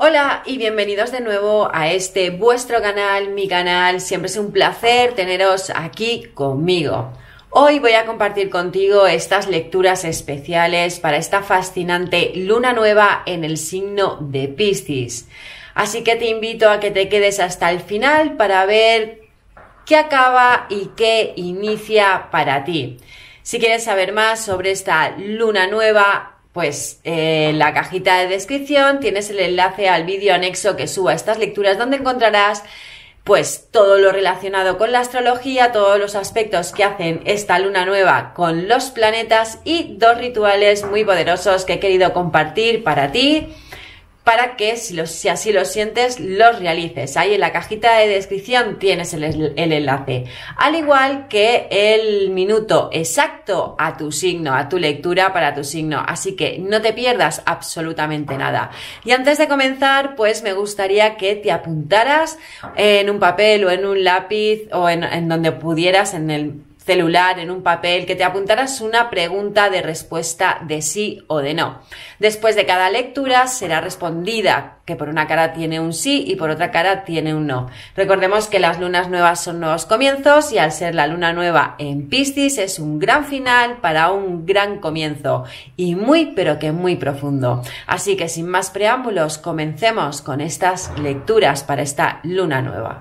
Hola y bienvenidos de nuevo a este vuestro canal, mi canal. Siempre es un placer teneros aquí conmigo. Hoy voy a compartir contigo estas lecturas especiales para esta fascinante luna nueva en el signo de Piscis. Así que te invito a que te quedes hasta el final para ver qué acaba y qué inicia para ti. Si quieres saber más sobre esta luna nueva, pues en la cajita de descripción tienes el enlace al vídeo anexo que subo a estas lecturas, donde encontrarás pues todo lo relacionado con la astrología, todos los aspectos que hacen esta luna nueva con los planetas y dos rituales muy poderosos que he querido compartir para ti, para que si así lo sientes, los realices. Ahí en la cajita de descripción tienes el enlace. Al igual que el minuto exacto a tu signo, a tu lectura para tu signo. Así que no te pierdas absolutamente nada. Y antes de comenzar, pues me gustaría que te apuntaras en un papel o en un lápiz o en donde pudieras, en el celular, en un papel, que te apuntaras una pregunta de respuesta de sí o de no. Después de cada lectura será respondida, que por una cara tiene un sí y por otra cara tiene un no. Recordemos que las lunas nuevas son nuevos comienzos y al ser la luna nueva en Piscis es un gran final para un gran comienzo y muy pero que muy profundo. Así que sin más preámbulos, comencemos con estas lecturas para esta luna nueva.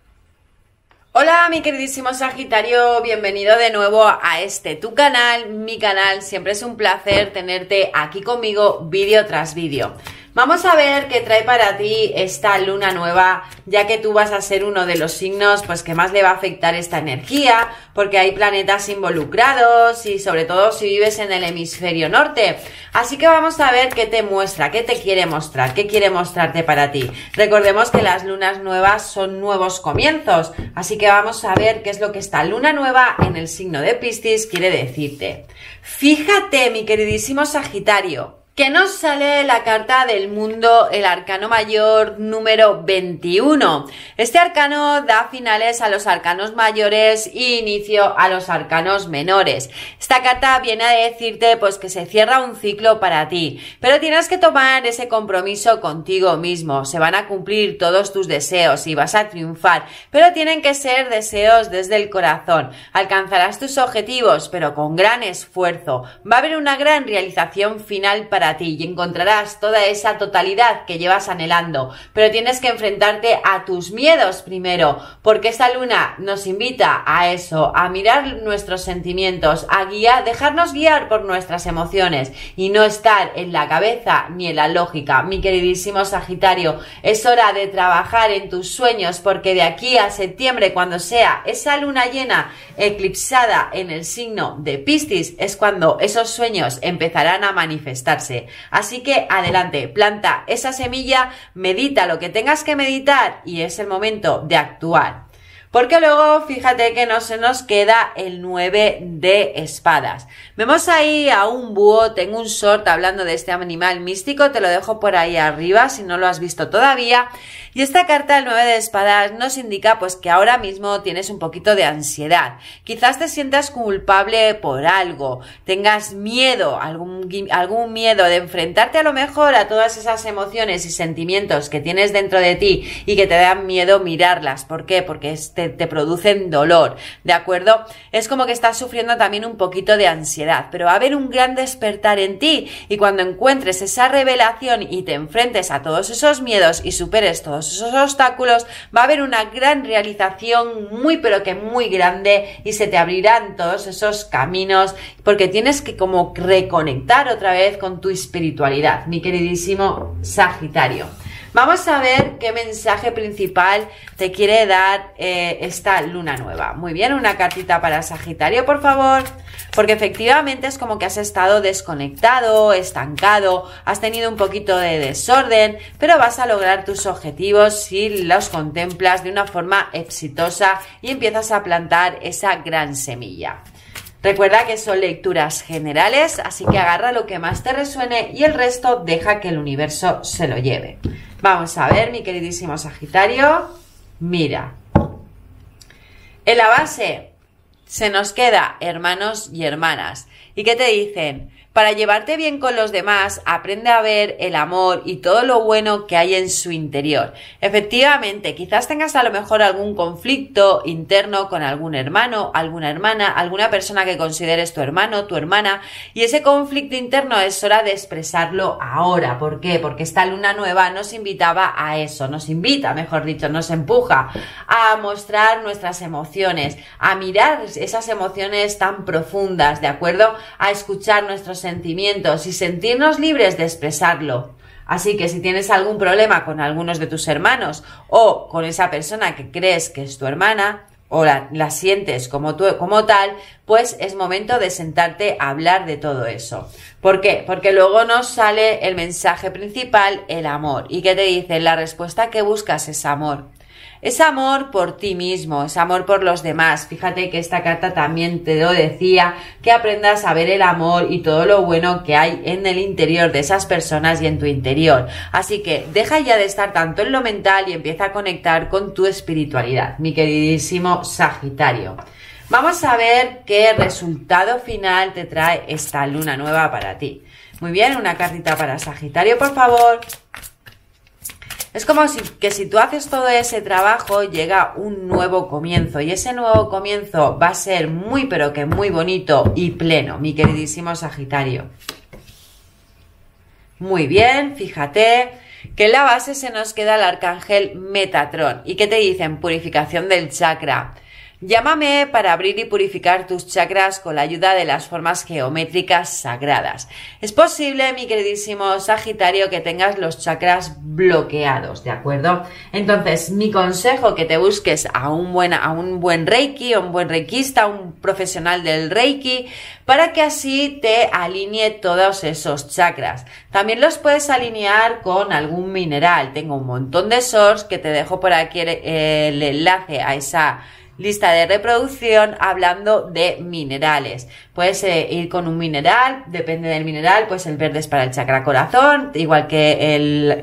Hola mi queridísimo Sagitario, bienvenido de nuevo a este tu canal, mi canal. Siempre es un placer tenerte aquí conmigo vídeo tras vídeo. Vamos a ver qué trae para ti esta luna nueva, ya que tú vas a ser uno de los signos pues que más le va a afectar esta energía, porque hay planetas involucrados y sobre todo si vives en el hemisferio norte. Así que vamos a ver qué te muestra, qué te quiere mostrar, qué quiere mostrarte para ti. Recordemos que las lunas nuevas son nuevos comienzos, así que vamos a ver qué es lo que esta luna nueva en el signo de Piscis quiere decirte. Fíjate, mi queridísimo Sagitario, que nos sale la carta del mundo, el arcano mayor número 21. Este arcano da finales a los arcanos mayores e inicio a los arcanos menores. Esta carta viene a decirte pues que se cierra un ciclo para ti, pero tienes que tomar ese compromiso contigo mismo. Se van a cumplir todos tus deseos y vas a triunfar, pero tienen que ser deseos desde el corazón. Alcanzarás tus objetivos, pero con gran esfuerzo. Va a haber una gran realización final para ti y encontrarás toda esa totalidad que llevas anhelando, pero tienes que enfrentarte a tus miedos primero, porque esta luna nos invita a eso, a mirar nuestros sentimientos, a dejarnos guiar por nuestras emociones y no estar en la cabeza ni en la lógica. Mi queridísimo Sagitario, es hora de trabajar en tus sueños, porque de aquí a septiembre, cuando sea esa luna llena eclipsada en el signo de Piscis, es cuando esos sueños empezarán a manifestarse. Así que adelante, planta esa semilla, medita lo que tengas que meditar y es el momento de actuar. Porque luego fíjate que no se nos queda el 9 de espadas. Vemos ahí a un búho, tengo un short hablando de este animal místico, te lo dejo por ahí arriba si no lo has visto todavía. Y esta carta, el 9 de espadas, nos indica pues que ahora mismo tienes un poquito de ansiedad. Quizás te sientas culpable por algo, tengas miedo, algún miedo de enfrentarte a lo mejor a todas esas emociones y sentimientos que tienes dentro de ti y que te dan miedo mirarlas. ¿Por qué? Porque te producen dolor, ¿de acuerdo? Es como que estás sufriendo también un poquito de ansiedad, pero va a haber un gran despertar en ti y cuando encuentres esa revelación y te enfrentes a todos esos miedos y superes todos esos obstáculos, va a haber una gran realización muy pero que muy grande y se te abrirán todos esos caminos porque tienes que como reconectar otra vez con tu espiritualidad, mi queridísimo Sagitario. Vamos a ver qué mensaje principal te quiere dar esta luna nueva. Muy bien, una cartita para Sagitario, por favor, porque efectivamente es como que has estado desconectado, estancado, has tenido un poquito de desorden, pero vas a lograr tus objetivos si los contemplas de una forma exitosa y empiezas a plantar esa gran semilla. Recuerda que son lecturas generales, así que agarra lo que más te resuene y el resto deja que el universo se lo lleve. Vamos a ver, mi queridísimo Sagitario. Mira. En la base se nos queda hermanos y hermanas. ¿Y qué te dicen? Para llevarte bien con los demás, aprende a ver el amor y todo lo bueno que hay en su interior. Efectivamente, quizás tengas a lo mejor algún conflicto interno con algún hermano, alguna hermana, alguna persona que consideres tu hermano, tu hermana, y ese conflicto interno es hora de expresarlo ahora. ¿Por qué? Porque esta luna nueva nos invitaba a eso, nos invita, mejor dicho, nos empuja a mostrar nuestras emociones, a mirar esas emociones tan profundas, ¿de acuerdo? A escuchar nuestros sentimientos y sentirnos libres de expresarlo. Así que si tienes algún problema con algunos de tus hermanos o con esa persona que crees que es tu hermana o la sientes como tal, pues es momento de sentarte a hablar de todo eso. ¿Por qué? Porque luego nos sale el mensaje principal, el amor. ¿Y qué te dice? La respuesta que buscas es amor. Es amor por ti mismo, es amor por los demás. Fíjate que esta carta también te lo decía, que aprendas a ver el amor y todo lo bueno que hay en el interior de esas personas y en tu interior. Así que deja ya de estar tanto en lo mental y empieza a conectar con tu espiritualidad, mi queridísimo Sagitario. Vamos a ver qué resultado final te trae esta luna nueva para ti. Muy bien, una cartita para Sagitario, por favor. Es como que si tú haces todo ese trabajo, llega un nuevo comienzo y ese nuevo comienzo va a ser muy pero que muy bonito y pleno, mi queridísimo Sagitario. Muy bien, fíjate que en la base se nos queda el arcángel Metatrón. ¿Y qué te dicen? Purificación del chakra. Llámame para abrir y purificar tus chakras con la ayuda de las formas geométricas sagradas. Es posible, mi queridísimo Sagitario, que tengas los chakras bloqueados, ¿de acuerdo? Entonces, mi consejo que te busques a un buen Reiki, a un buen reikista, un profesional del Reiki, para que así te alinee todos esos chakras. También los puedes alinear con algún mineral. Tengo un montón de source que te dejo por aquí el enlace a esa lista de reproducción hablando de minerales. Puedes ir con un mineral, depende del mineral, pues el verde es para el chakra corazón, igual que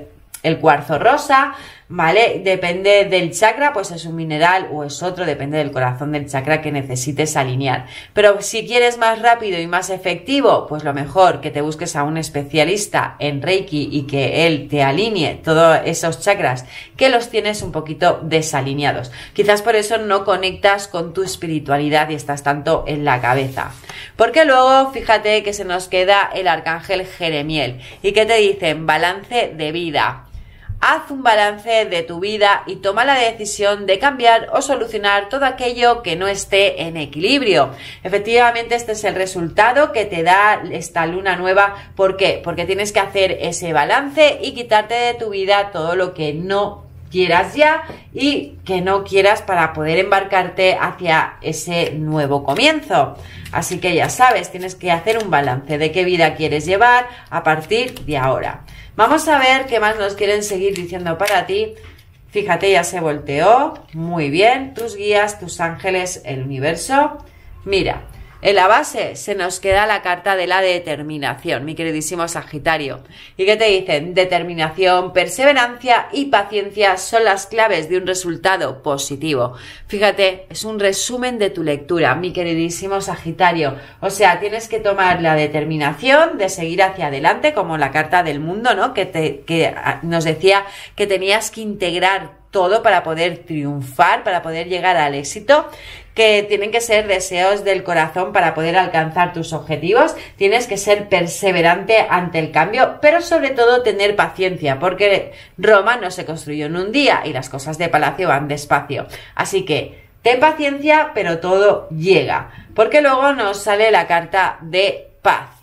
el cuarzo rosa, ¿vale? Depende del chakra, pues es un mineral o es otro, depende del corazón del chakra que necesites alinear. Pero si quieres más rápido y más efectivo, pues lo mejor que te busques a un especialista en Reiki y que él te alinee todos esos chakras que los tienes un poquito desalineados. Quizás por eso no conectas con tu espiritualidad y estás tanto en la cabeza. Porque luego, fíjate que se nos queda el arcángel Jeremiel. ¿Y qué te dicen? Balance de vida. Haz un balance de tu vida y toma la decisión de cambiar o solucionar todo aquello que no esté en equilibrio. Efectivamente, este es el resultado que te da esta luna nueva. ¿Por qué? Porque tienes que hacer ese balance y quitarte de tu vida todo lo que no quieras ya y que no quieras para poder embarcarte hacia ese nuevo comienzo. Así que ya sabes, tienes que hacer un balance de qué vida quieres llevar a partir de ahora. Vamos a ver qué más nos quieren seguir diciendo para ti. Fíjate, ya se volteó. Muy bien, tus guías, tus ángeles, el universo. Mira, en la base se nos queda la carta de la determinación, mi queridísimo Sagitario. ¿Y qué te dicen? Determinación, perseverancia y paciencia son las claves de un resultado positivo. Fíjate, es un resumen de tu lectura, mi queridísimo Sagitario. O sea, tienes que tomar la determinación de seguir hacia adelante, como la carta del mundo, ¿no? Que nos decía que tenías que integrar todo para poder triunfar, para poder llegar al éxito, que tienen que ser deseos del corazón para poder alcanzar tus objetivos. Tienes que ser perseverante ante el cambio, pero sobre todo tener paciencia, porque Roma no se construyó en un día y las cosas de palacio van despacio. Así que ten paciencia, pero todo llega, porque luego nos sale la carta de paz.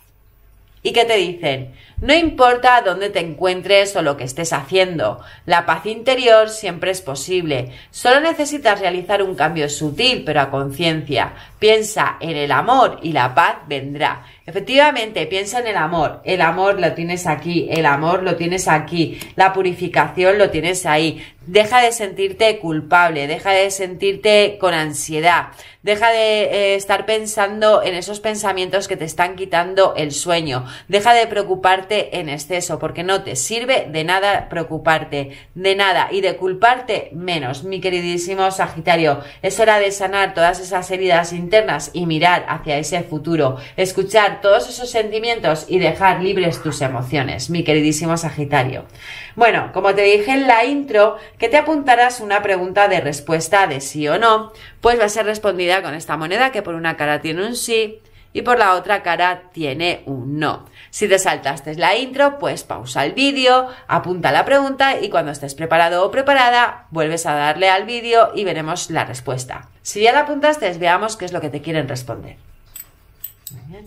¿Y qué te dicen? No importa dónde te encuentres o lo que estés haciendo, la paz interior siempre es posible. Solo necesitas realizar un cambio sutil, pero a conciencia. Piensa en el amor y la paz vendrá. Efectivamente, piensa en el amor lo tienes aquí, el amor lo tienes aquí, la purificación lo tienes ahí. Deja de sentirte culpable, deja de sentirte con ansiedad, deja de estar pensando en esos pensamientos que te están quitando el sueño, deja de preocuparte en exceso, porque no te sirve de nada preocuparte, de nada, y de culparte menos, mi queridísimo Sagitario. Es hora de sanar todas esas heridas internas y mirar hacia ese futuro, escuchar expresar todos esos sentimientos y dejar libres tus emociones, mi queridísimo Sagitario. Bueno, como te dije en la intro, que te apuntaras una pregunta de respuesta de sí o no, pues va a ser respondida con esta moneda que por una cara tiene un sí y por la otra cara tiene un no. Si te saltaste la intro, pues pausa el vídeo, apunta la pregunta y cuando estés preparado o preparada, vuelves a darle al vídeo y veremos la respuesta. Si ya la apuntaste, veamos qué es lo que te quieren responder. Muy bien.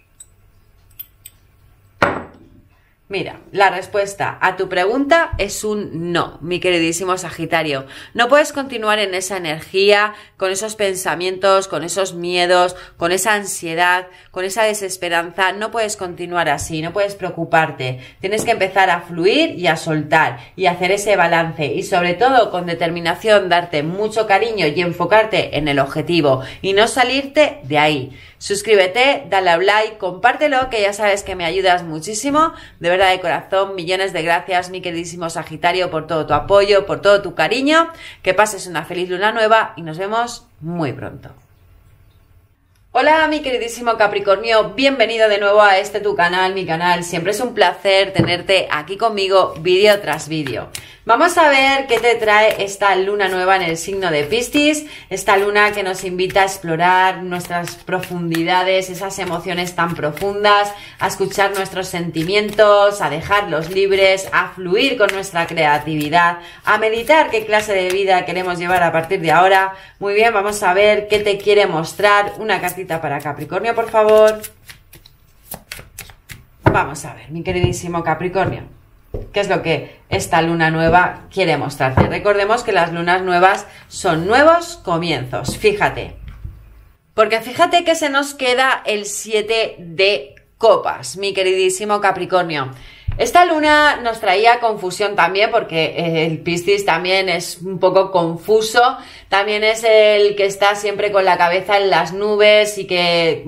Mira, la respuesta a tu pregunta es un no, mi queridísimo Sagitario. No puedes continuar en esa energía, con esos pensamientos, con esos miedos, con esa ansiedad, con esa desesperanza. No puedes continuar así, no puedes preocuparte. Tienes que empezar a fluir y a soltar y hacer ese balance y sobre todo con determinación darte mucho cariño y enfocarte en el objetivo y no salirte de ahí. Suscríbete, dale a like, compártelo, que ya sabes que me ayudas muchísimo. De verdad, de corazón, millones de gracias, mi queridísimo Sagitario, por todo tu apoyo, por todo tu cariño. Que pases una feliz luna nueva y nos vemos muy pronto. Hola mi queridísimo Capricornio, bienvenido de nuevo a tu canal, mi canal. Siempre es un placer tenerte aquí conmigo vídeo tras vídeo. Vamos a ver qué te trae esta luna nueva en el signo de Piscis, esta luna que nos invita a explorar nuestras profundidades, esas emociones tan profundas, a escuchar nuestros sentimientos, a dejarlos libres, a fluir con nuestra creatividad, a meditar qué clase de vida queremos llevar a partir de ahora. Muy bien, vamos a ver qué te quiere mostrar. Una cartita para Capricornio, por favor. Vamos a ver, mi queridísimo Capricornio, ¿qué es lo que esta luna nueva quiere mostrarte? Recordemos que las lunas nuevas son nuevos comienzos, fíjate. Porque fíjate que se nos queda el 7 de copas, mi queridísimo Capricornio. Esta luna nos traía confusión también porque el Piscis también es un poco confuso, también es el que está siempre con la cabeza en las nubes y que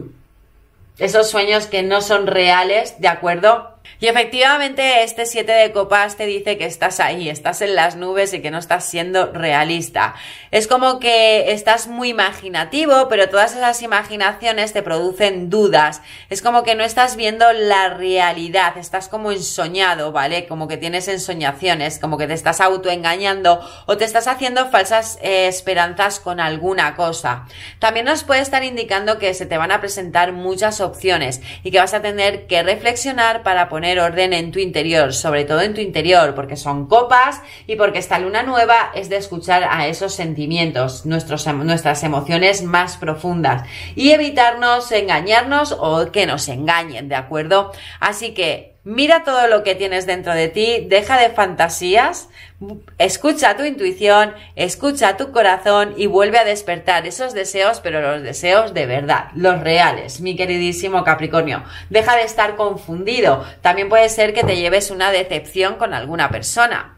esos sueños que no son reales, ¿de acuerdo? Y efectivamente este 7 de copas te dice que estás ahí, estás en las nubes y que no estás siendo realista. Es como que estás muy imaginativo, pero todas esas imaginaciones te producen dudas. Es como que no estás viendo la realidad, estás como ensoñado, ¿vale? Como que tienes ensoñaciones, como que te estás autoengañando o te estás haciendo falsas esperanzas con alguna cosa. También nos puede estar indicando que se te van a presentar muchas opciones y que vas a tener que reflexionar para poner orden en tu interior, sobre todo en tu interior, porque son copas y porque esta luna nueva es de escuchar a esos sentimientos, nuestras emociones más profundas y evitarnos engañarnos o que nos engañen, ¿de acuerdo? Así que mira todo lo que tienes dentro de ti, deja de fantasías, escucha tu intuición, escucha tu corazón y vuelve a despertar esos deseos, pero los deseos de verdad, los reales, mi queridísimo Capricornio. Deja de estar confundido. También puede ser que te lleves una decepción con alguna persona.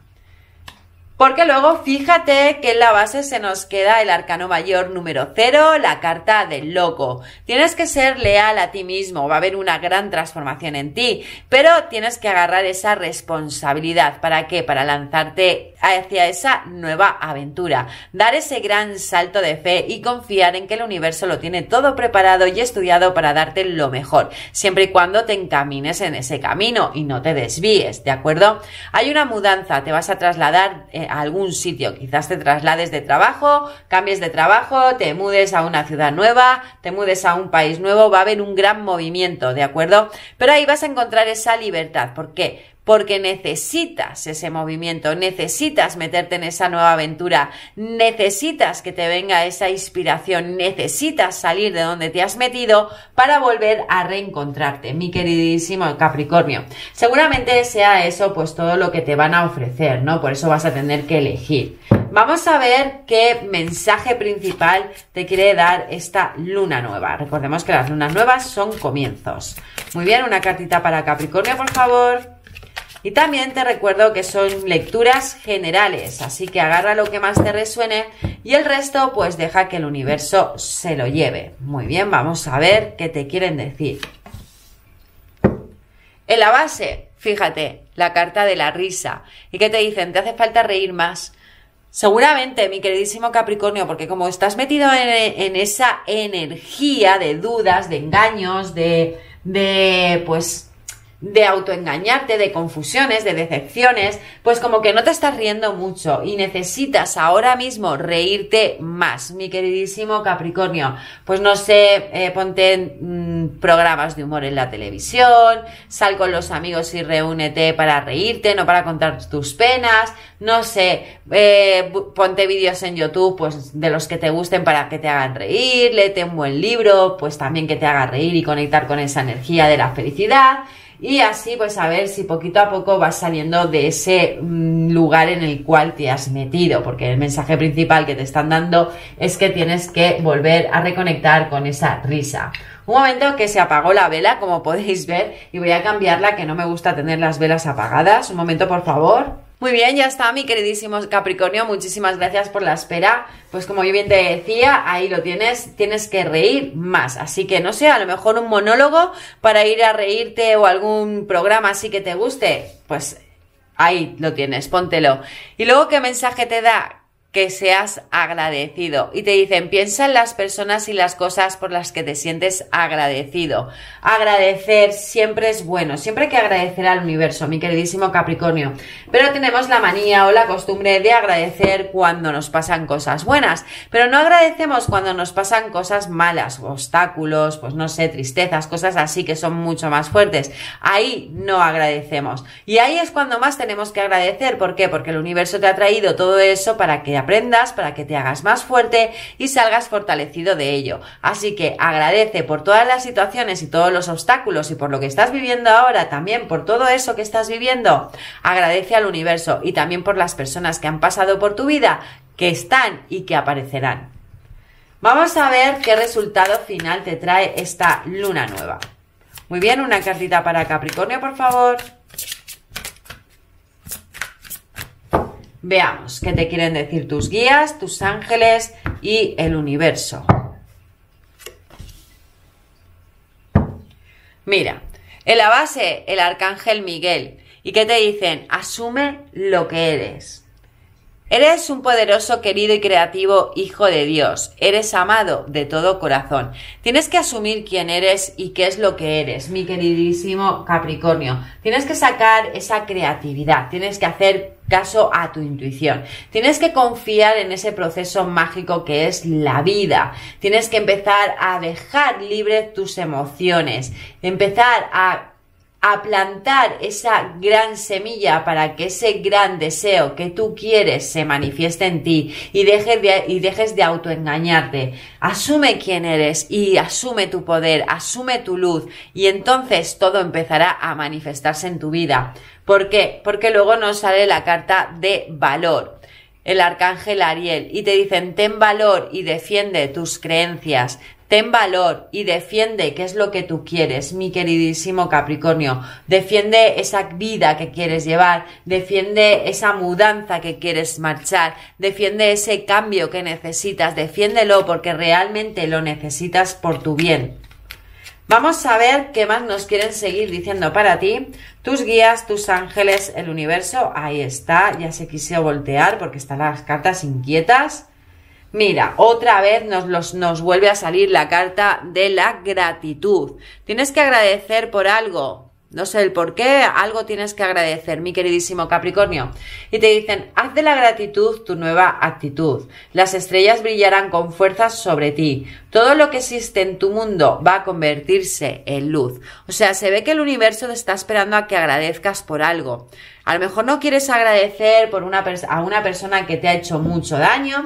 Porque luego fíjate que en la base se nos queda el arcano mayor número 0, la carta del loco. Tienes que ser leal a ti mismo, va a haber una gran transformación en ti, pero tienes que agarrar esa responsabilidad. ¿Para qué? Para lanzarte hacia esa nueva aventura, dar ese gran salto de fe y confiar en que el universo lo tiene todo preparado y estudiado para darte lo mejor, siempre y cuando te encamines en ese camino y no te desvíes, ¿de acuerdo? Hay una mudanza, te vas a trasladar a algún sitio, quizás te traslades de trabajo, cambies de trabajo, te mudes a una ciudad nueva, te mudes a un país nuevo, va a haber un gran movimiento, ¿de acuerdo? Pero ahí vas a encontrar esa libertad. ¿Por qué? Porque necesitas ese movimiento, necesitas meterte en esa nueva aventura, necesitas que te venga esa inspiración, necesitas salir de donde te has metido para volver a reencontrarte, mi queridísimo Capricornio. Seguramente sea eso pues todo lo que te van a ofrecer, ¿no? Por eso vas a tener que elegir. Vamos a ver qué mensaje principal te quiere dar esta luna nueva. Recordemos que las lunas nuevas son comienzos. Muy bien, una cartita para Capricornio, por favor. Y también te recuerdo que son lecturas generales, así que agarra lo que más te resuene y el resto pues deja que el universo se lo lleve. Muy bien, vamos a ver qué te quieren decir. En la base, fíjate, la carta de la risa. ¿Y qué te dicen? Te hace falta reír más. Seguramente, mi queridísimo Capricornio, porque como estás metido en esa energía de dudas, de engaños, pues de autoengañarte, de confusiones, de decepciones, pues como que no te estás riendo mucho y necesitas ahora mismo reírte más, mi queridísimo Capricornio. Pues no sé, ponte en programas de humor en la televisión, sal con los amigos y reúnete para reírte, no para contar tus penas, no sé, ponte vídeos en YouTube, pues de los que te gusten para que te hagan reír, léete un buen libro, pues también que te haga reír y conectar con esa energía de la felicidad. Y así pues a ver si poquito a poco vas saliendo de ese lugar en el cual te has metido, porque el mensaje principal que te están dando es que tienes que volver a reconectar con esa risa. Un momento que se apagó la vela, como podéis ver, y voy a cambiarla, que no me gusta tener las velas apagadas. Un momento, por favor. Muy bien, ya está, mi queridísimo Capricornio, muchísimas gracias por la espera. Pues como yo bien te decía, ahí lo tienes que reír más. Así que no sé, a lo mejor un monólogo para ir a reírte o algún programa así que te guste, pues ahí lo tienes, póntelo. Y luego, ¿qué mensaje te da? Que seas agradecido. Y te dicen, piensa en las personas y las cosas por las que te sientes agradecido. Agradecer siempre es bueno, siempre hay que agradecer al universo, mi queridísimo Capricornio. Pero tenemos la manía o la costumbre de agradecer cuando nos pasan cosas buenas, pero no agradecemos cuando nos pasan cosas malas, obstáculos, pues no sé, tristezas, cosas así que son mucho más fuertes. Ahí no agradecemos. Y ahí es cuando más tenemos que agradecer. ¿Por qué? Porque el universo te ha traído todo eso para que aprendas, para que te hagas más fuerte y salgas fortalecido de ello. Así que agradece por todas las situaciones y todos los obstáculos y por lo que estás viviendo ahora, también por todo eso que estás viviendo. Agradece al universo y también por las personas que han pasado por tu vida, que están y que aparecerán. Vamos a ver qué resultado final te trae esta luna nueva. Muy bien, una cartita para Capricornio, por favor. Veamos qué te quieren decir tus guías, tus ángeles y el universo. Mira, en la base el arcángel Miguel. ¿Y qué te dicen? Asume lo que eres. Eres un poderoso, querido y creativo hijo de Dios. Eres amado de todo corazón. Tienes que asumir quién eres y qué es lo que eres, mi queridísimo Capricornio. Tienes que sacar esa creatividad. Tienes que hacer caso a tu intuición. Tienes que confiar en ese proceso mágico que es la vida. Tienes que empezar a dejar libre tus emociones. Empezar a plantar esa gran semilla para que ese gran deseo que tú quieres se manifieste en ti y dejes de autoengañarte. Asume quién eres y asume tu poder, asume tu luz y entonces todo empezará a manifestarse en tu vida. ¿Por qué? Porque luego nos sale la carta de valor, el arcángel Ariel, y te dicen ten valor y defiende tus creencias. Ten valor y defiende qué es lo que tú quieres, mi queridísimo Capricornio. Defiende esa vida que quieres llevar, defiende esa mudanza que quieres marchar, defiende ese cambio que necesitas, defiéndelo porque realmente lo necesitas por tu bien. Vamos a ver qué más nos quieren seguir diciendo para ti. Tus guías, tus ángeles, el universo. Ahí está, ya se quiso voltear porque están las cartas inquietas. Mira, otra vez nos vuelve a salir la carta de la gratitud. Tienes que agradecer por algo. No sé el por qué, algo tienes que agradecer, mi queridísimo Capricornio. Y te dicen, haz de la gratitud tu nueva actitud. Las estrellas brillarán con fuerza sobre ti. Todo lo que existe en tu mundo va a convertirse en luz. O sea, se ve que el universo te está esperando a que agradezcas por algo. A lo mejor no quieres agradecer por a una persona que te ha hecho mucho daño.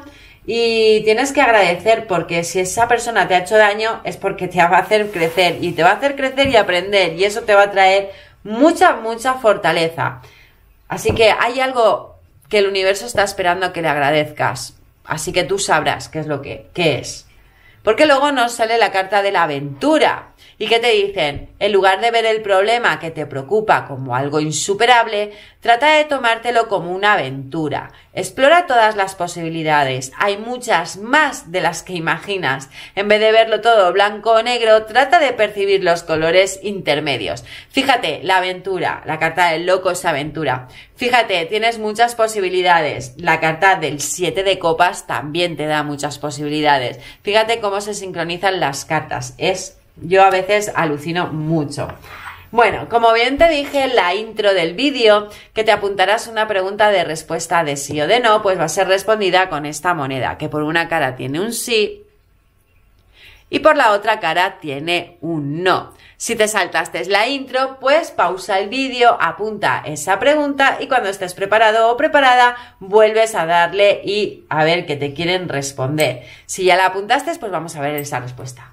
Y tienes que agradecer porque si esa persona te ha hecho daño es porque te va a hacer crecer y te va a hacer crecer y aprender y eso te va a traer mucha fortaleza. Así que hay algo que el universo está esperando a que le agradezcas. Así que tú sabrás qué es qué es. Porque luego nos sale la carta de la aventura. ¿Y qué te dicen? En lugar de ver el problema que te preocupa como algo insuperable, trata de tomártelo como una aventura. Explora todas las posibilidades. Hay muchas más de las que imaginas. En vez de verlo todo blanco o negro, trata de percibir los colores intermedios. Fíjate, la aventura, la carta del loco es aventura. Fíjate, tienes muchas posibilidades. La carta del 7 de copas también te da muchas posibilidades. Fíjate cómo se sincronizan las cartas. Yo a veces alucino mucho. Bueno, como bien te dije en la intro del vídeo, que te apuntarás una pregunta de respuesta de sí o de no, pues va a ser respondida con esta moneda, que por una cara tiene un sí y por la otra cara tiene un no. Si te saltaste la intro, pues pausa el vídeo, apunta esa pregunta y cuando estés preparado o preparada, vuelves a darle y a ver qué te quieren responder. Si ya la apuntaste, pues vamos a ver esa respuesta.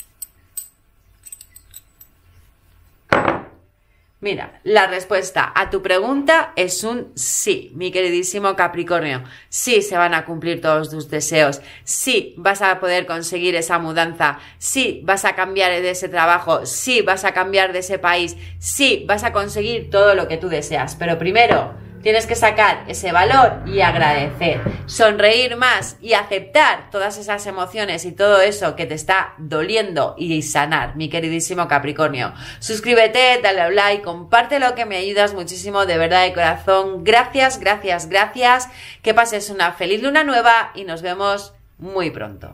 Mira, la respuesta a tu pregunta es un sí, mi queridísimo Capricornio. Sí, se van a cumplir todos tus deseos. Sí, vas a poder conseguir esa mudanza. Sí, vas a cambiar de ese trabajo. Sí, vas a cambiar de ese país. Sí, vas a conseguir todo lo que tú deseas. Pero primero tienes que sacar ese valor y agradecer, sonreír más y aceptar todas esas emociones y todo eso que te está doliendo y sanar, mi queridísimo Capricornio. Suscríbete, dale a un like, compártelo que me ayudas muchísimo, de verdad, de corazón. Gracias, gracias, gracias. Que pases una feliz luna nueva y nos vemos muy pronto.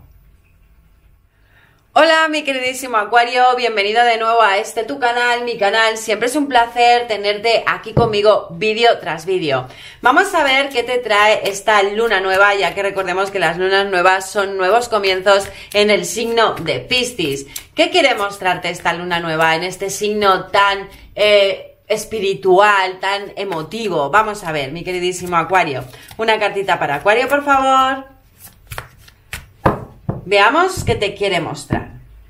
Hola mi queridísimo Acuario, bienvenido de nuevo a tu canal, mi canal. Siempre es un placer tenerte aquí conmigo vídeo tras vídeo. Vamos a ver qué te trae esta luna nueva, ya que recordemos que las lunas nuevas son nuevos comienzos en el signo de Piscis. ¿Qué quiere mostrarte esta luna nueva en este signo tan espiritual, tan emotivo? Vamos a ver, mi queridísimo Acuario. Una cartita para Acuario, por favor. Veamos qué te quiere mostrar.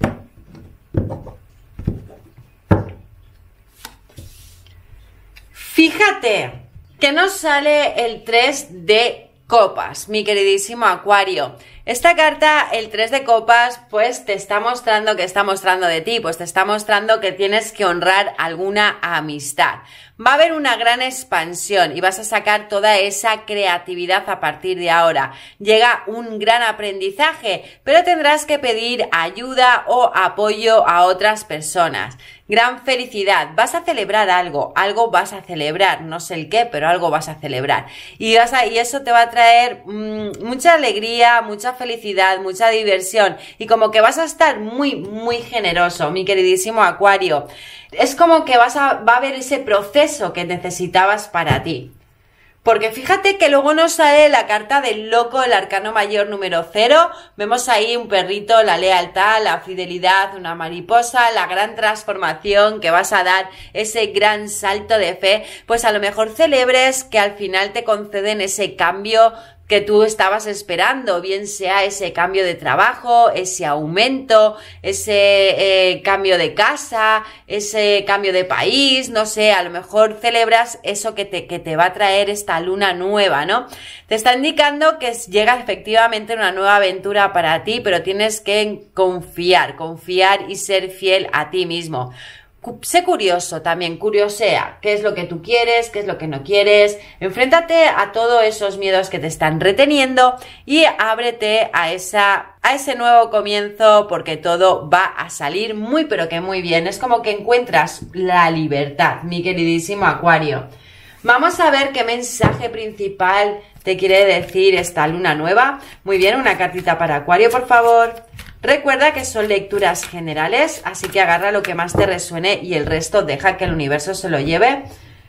Fíjate que nos sale el 3 de copas, mi queridísimo Acuario. Esta carta, el 3 de copas, pues te está mostrando, que está mostrando de ti, pues te está mostrando que tienes que honrar alguna amistad. Va a haber una gran expansión y vas a sacar toda esa creatividad a partir de ahora. Llega un gran aprendizaje, pero tendrás que pedir ayuda o apoyo a otras personas. Gran felicidad, vas a celebrar algo vas a celebrar, no sé el qué, pero algo vas a celebrar. Y eso te va a traer mucha alegría, mucha felicidad, mucha diversión y como que vas a estar muy, muy generoso, mi queridísimo Acuario. Es como que va a haber ese proceso que necesitabas para ti. Porque fíjate que luego nos sale la carta del loco, el arcano mayor número 0. Vemos ahí un perrito, la lealtad, la fidelidad, una mariposa, la gran transformación que vas a dar, ese gran salto de fe. Pues a lo mejor celebres que al final te conceden ese cambio que tú estabas esperando, bien sea ese cambio de trabajo, ese aumento, ese cambio de casa, ese cambio de país, no sé, a lo mejor celebras eso que te va a traer esta luna nueva, ¿no? Te está indicando que llega efectivamente una nueva aventura para ti, pero tienes que confiar y ser fiel a ti mismo. Sé curioso también, curiosea, qué es lo que tú quieres, qué es lo que no quieres, enfréntate a todos esos miedos que te están reteniendo y ábrete a ese nuevo comienzo porque todo va a salir muy pero que muy bien, es como que encuentras la libertad, mi queridísimo Acuario. Vamos a ver qué mensaje principal te quiere decir esta luna nueva. Muy bien, una cartita para Acuario, por favor. Recuerda que son lecturas generales, así que agarra lo que más te resuene y el resto deja que el universo se lo lleve.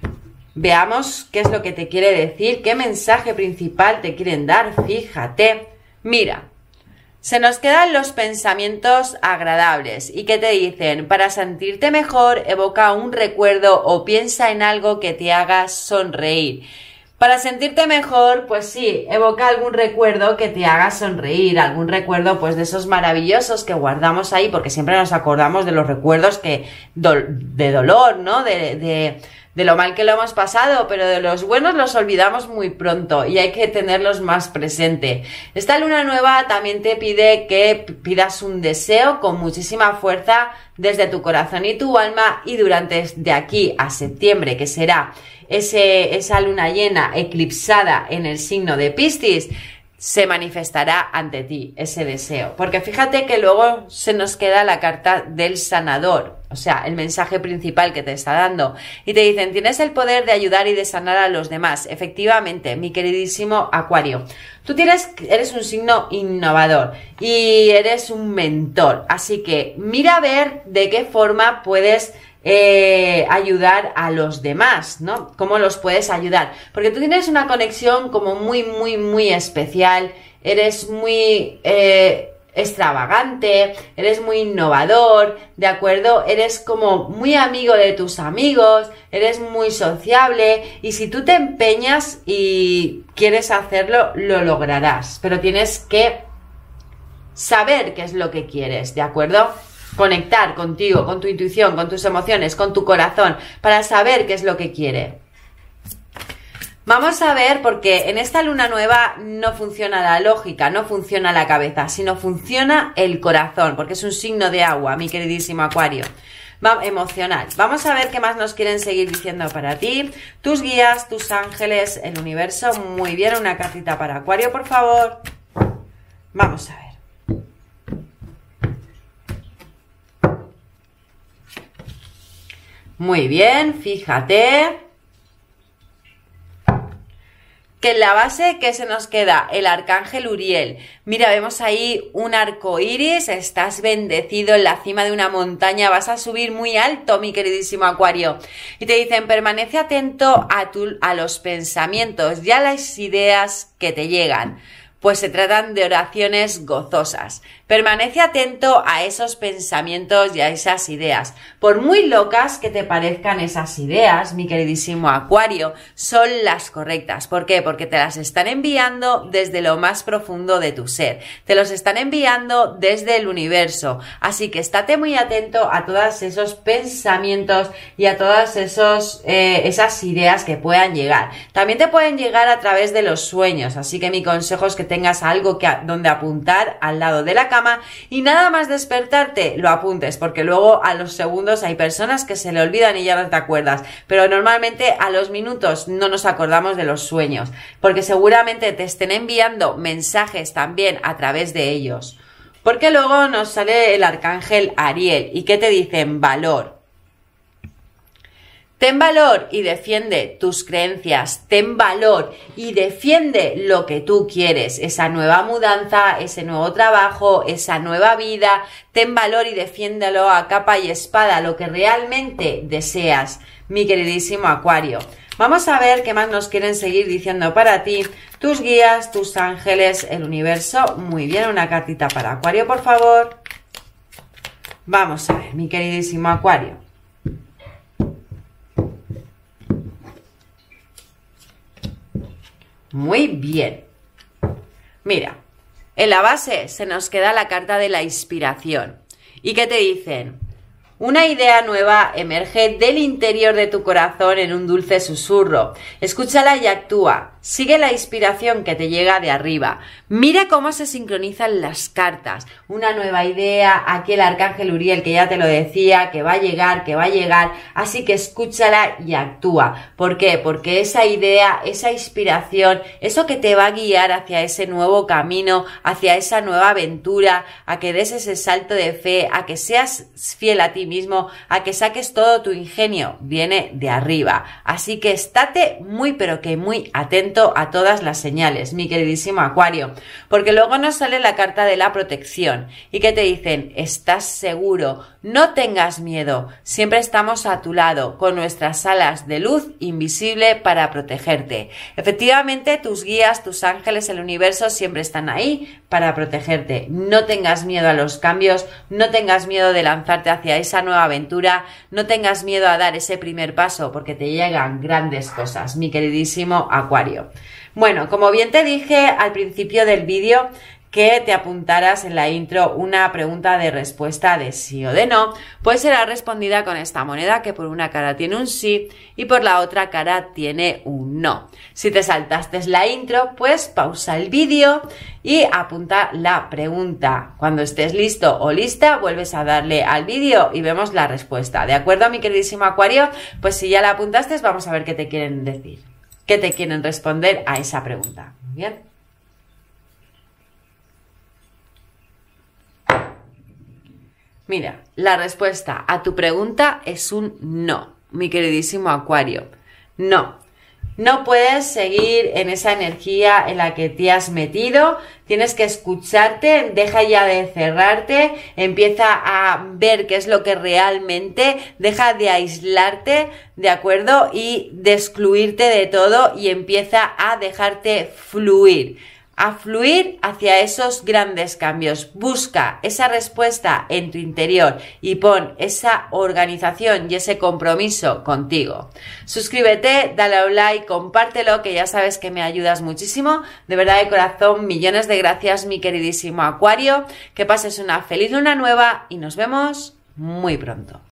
Veamos qué es lo que te quiere decir, qué mensaje principal te quieren dar. Fíjate, mira, se nos quedan los pensamientos agradables. ¿Y qué te dicen? Para sentirte mejor, evoca un recuerdo o piensa en algo que te haga sonreír. Para sentirte mejor, pues sí, evoca algún recuerdo que te haga sonreír, algún recuerdo pues de esos maravillosos que guardamos ahí, porque siempre nos acordamos de los recuerdos de dolor, ¿no? De de lo mal que lo hemos pasado, pero de los buenos los olvidamos muy pronto y hay que tenerlos más presente. Esta luna nueva también te pide que pidas un deseo con muchísima fuerza desde tu corazón y tu alma, y durante de aquí a septiembre, que será esa luna llena eclipsada en el signo de Piscis, se manifestará ante ti ese deseo, porque fíjate que luego se nos queda la carta del sanador, o sea, el mensaje principal que te está dando, y te dicen: tienes el poder de ayudar y de sanar a los demás. Efectivamente, mi queridísimo Acuario, tú eres un signo innovador y eres un mentor, así que mira a ver de qué forma puedes ayudar a los demás, ¿no? ¿Cómo los puedes ayudar? Porque tú tienes una conexión como muy especial, eres muy extravagante, eres muy innovador, ¿de acuerdo? Eres como muy amigo de tus amigos, eres muy sociable, y si tú te empeñas y quieres hacerlo, lo lograrás, pero tienes que saber qué es lo que quieres, ¿de acuerdo? Conectar contigo, con tu intuición, con tus emociones, con tu corazón, para saber qué es lo que quiere. Vamos a ver, porque en esta luna nueva no funciona la lógica, no funciona la cabeza, sino funciona el corazón, porque es un signo de agua, mi queridísimo Acuario. Emocional. Vamos a ver qué más nos quieren seguir diciendo para ti. Tus guías, tus ángeles, el universo. Muy bien, una cartita para Acuario, por favor. Vamos a ver. Muy bien, fíjate que en la base que se nos queda el arcángel Uriel. Mira, vemos ahí un arco iris, estás bendecido en la cima de una montaña, vas a subir muy alto, mi queridísimo Acuario. Y te dicen: permanece atento a los pensamientos y a las ideas que te llegan, pues se tratan de oraciones gozosas. Permanece atento a esos pensamientos y a esas ideas. Por muy locas que te parezcan esas ideas, mi queridísimo Acuario, son las correctas. ¿Por qué? Porque te las están enviando desde lo más profundo de tu ser. Te los están enviando desde el universo. Así que estate muy atento a todos esos pensamientos y a todas esas ideas que puedan llegar. También te pueden llegar a través de los sueños. Así que mi consejo es que tengas algo donde apuntar al lado de la cama, y nada más despertarte lo apuntes, porque luego a los segundos hay personas que se le olvidan y ya no te acuerdas, pero normalmente a los minutos no nos acordamos de los sueños, porque seguramente te estén enviando mensajes también a través de ellos. Porque luego nos sale el arcángel Ariel, ¿y qué te dicen? Valor. Ten valor y defiende tus creencias, ten valor y defiende lo que tú quieres, esa nueva mudanza, ese nuevo trabajo, esa nueva vida. Ten valor y defiéndelo a capa y espada, lo que realmente deseas, mi queridísimo Acuario. Vamos a ver qué más nos quieren seguir diciendo para ti, tus guías, tus ángeles, el universo. Muy bien, una cartita para Acuario, por favor. Vamos a ver, mi queridísimo Acuario. Muy bien. Mira, en la base se nos queda la carta de la inspiración. ¿Y qué te dicen? Una idea nueva emerge del interior de tu corazón en un dulce susurro. Escúchala y actúa. Sigue la inspiración que te llega de arriba. Mira cómo se sincronizan las cartas. Una nueva idea, aquí el arcángel Uriel, que ya te lo decía, que va a llegar. Así que escúchala y actúa. ¿Por qué? Porque esa idea, esa inspiración, eso que te va a guiar hacia ese nuevo camino, hacia esa nueva aventura, a que des ese salto de fe, a que seas fiel a ti mismo, a que saques todo tu ingenio, viene de arriba. Así que estate muy pero que muy atento a todas las señales, mi queridísimo Acuario, porque luego nos sale la carta de la protección. ¿Y qué te dicen? Estás seguro, no tengas miedo, siempre estamos a tu lado con nuestras alas de luz invisible para protegerte. Efectivamente, tus guías, tus ángeles, el universo siempre están ahí para protegerte. No tengas miedo a los cambios, no tengas miedo de lanzarte hacia esa nueva aventura, no tengas miedo a dar ese primer paso, porque te llegan grandes cosas, mi queridísimo Acuario. Bueno, como bien te dije al principio del vídeo, que te apuntaras en la intro una pregunta de respuesta de sí o de no, pues será respondida con esta moneda que por una cara tiene un sí y por la otra cara tiene un no. Si te saltaste la intro, pues pausa el vídeo y apunta la pregunta. Cuando estés listo o lista, vuelves a darle al vídeo y vemos la respuesta. ¿De acuerdo, mi queridísimo Acuario? Pues si ya la apuntaste, vamos a ver qué te quieren decir, qué te quieren responder a esa pregunta. Muy bien. Mira, la respuesta a tu pregunta es un no, mi queridísimo Acuario. No, no puedes seguir en esa energía en la que te has metido, tienes que escucharte, deja ya de cerrarte, empieza a ver qué es lo que realmente, deja de aislarte, ¿de acuerdo? Y de excluirte de todo y empieza a dejarte fluir. A fluir hacia esos grandes cambios. Busca esa respuesta en tu interior y pon esa organización y ese compromiso contigo. Suscríbete, dale a un like, compártelo, que ya sabes que me ayudas muchísimo. De verdad, de corazón, millones de gracias, mi queridísimo Acuario. Que pases una feliz luna nueva y nos vemos muy pronto.